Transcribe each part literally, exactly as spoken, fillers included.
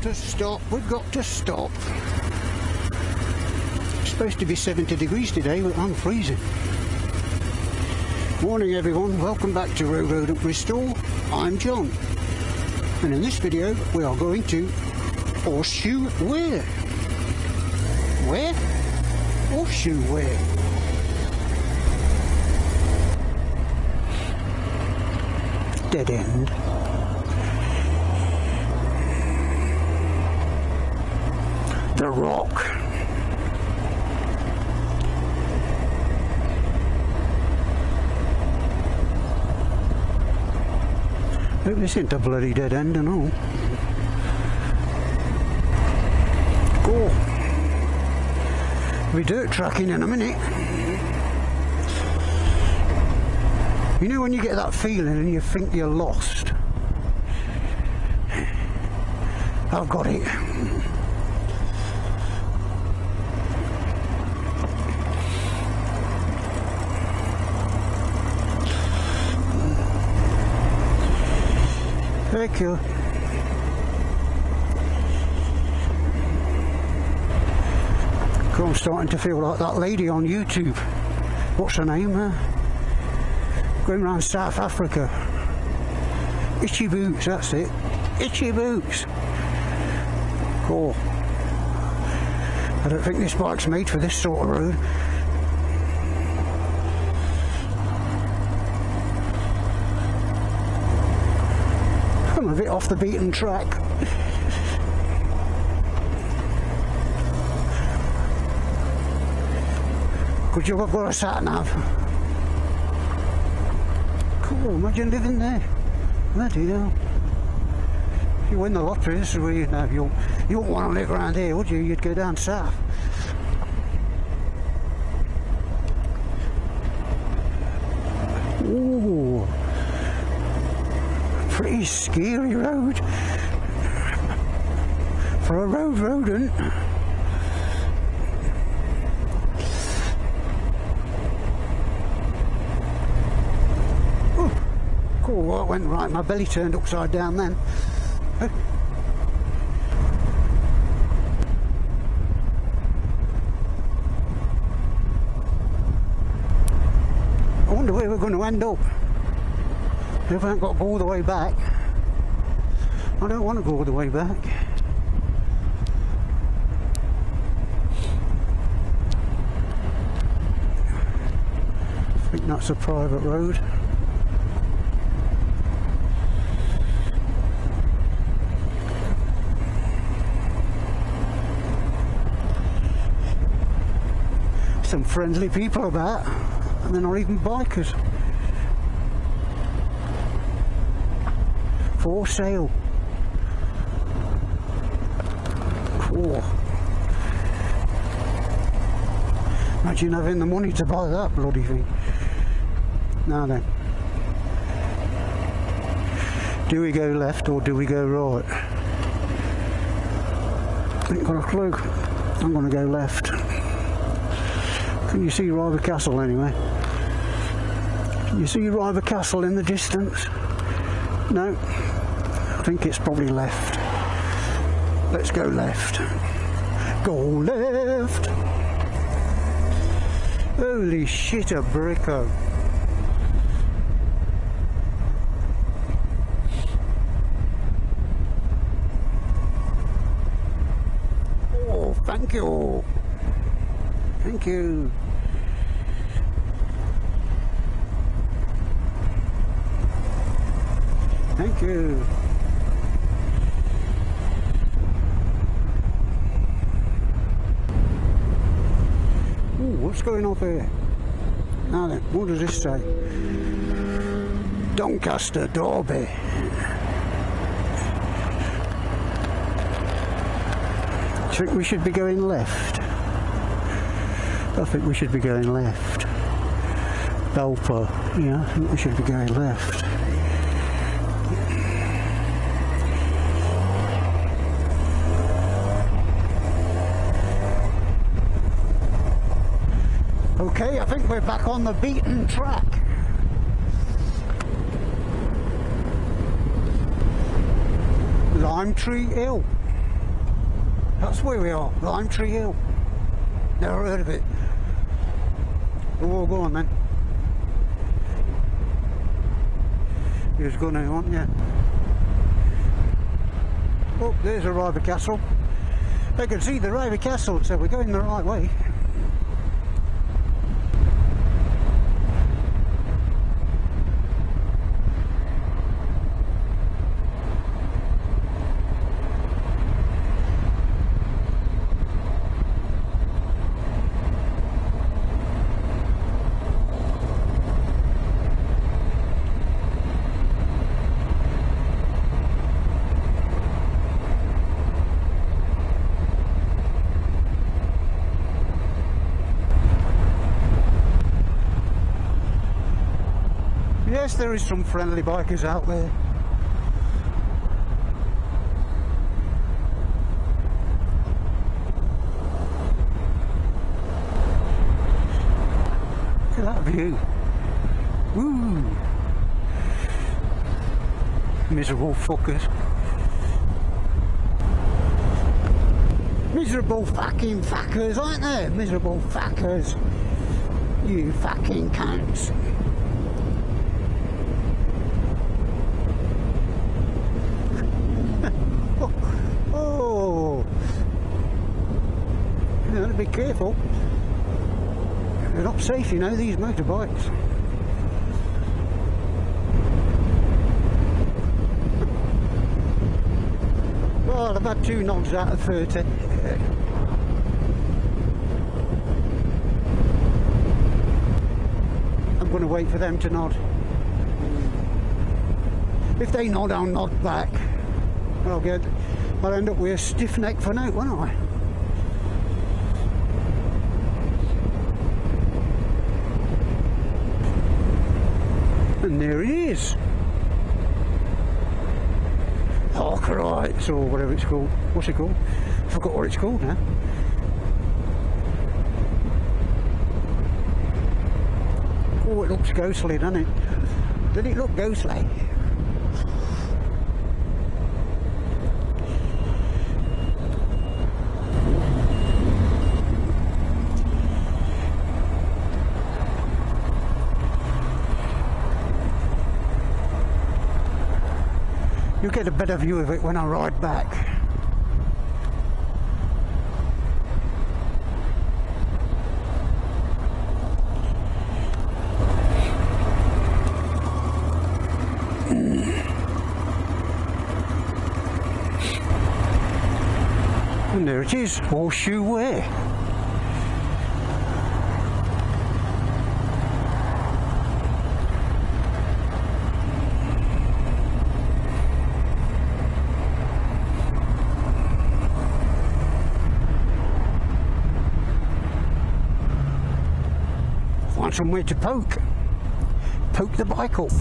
to stop, we've got to stop. It's supposed to be seventy degrees today, but I'm freezing. Morning everyone, welcome back to Road Road at Bristol. I'm John, and in this video we are going to Horseshoe Weir. Where? Horseshoe Weir. Dead end. The Rock. Hope this ain't a bloody dead end and all. Go. We'll be dirt tracking in a minute. You know when you get that feeling and you think you're lost? I've got it. Thank you. I'm starting to feel like that lady on YouTube. What's her name? Uh, going around South Africa. Itchy Boots, that's it. Itchy Boots. Cool. I don't think this bike's made for this sort of road. I'm a bit off the beaten track. Could you have got a sat nav? Cool, imagine living there. Bloody hell. If you win the lottery, this is where you'd have. You you wouldn't want to live around here, would you? You'd go down south. Ooh. Pretty scary road. For a road rodent. Cool, well, it went right, my belly turned upside down then. I wonder where we're going to end up. If I haven't got to go all the way back. I don't want to go all the way back. I think that's a private road. Some friendly people about, and they're not even bikers. For sale. Cool. Imagine having the money to buy that bloody thing. Now then, do we go left or do we go right? Ain't got a clue. I'm going to go left. Can you see River Castle anyway? Can you see River Castle in the distance? No? I think it's probably left. Let's go left. Go left! Holy shit, a bricko. Oh, thank you! Thank you! Thank you. Ooh, what's going on here? Now then, what does this say? Doncaster, Derby. Do you think we should be going left? I think we should be going left. Belper, yeah, I think we should be going left. Okay, I think we're back on the beaten track. Lime Tree Hill. That's where we are, Lime Tree Hill. Never heard of it. Oh, go on then. You're going now, aren't you? Oh, there's a River Castle. I can see the River Castle, so we're going the right way. Yes, there is some friendly bikers out there. Look at that view. Woo! Miserable fuckers. Miserable fucking fuckers, aren't they? Miserable fuckers. You fucking cunts. Be careful, they're not safe, you know, these motorbikes. Well, I've had two nods out of thirty. I'm going to wait for them to nod. If they nod, I'll nod back. I'll get, I'll end up with a stiff neck for now, won't I? And there he is. Arkwrights or whatever it's called. What's it called? I forgot what it's called now. Oh, it looks ghostly, doesn't it? Did it look ghostly? You'll get a better view of it when I ride back. And there it is, Horseshoe Weir. Somewhere to poke, poke the bike up.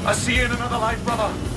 I'll see you in another life, brother.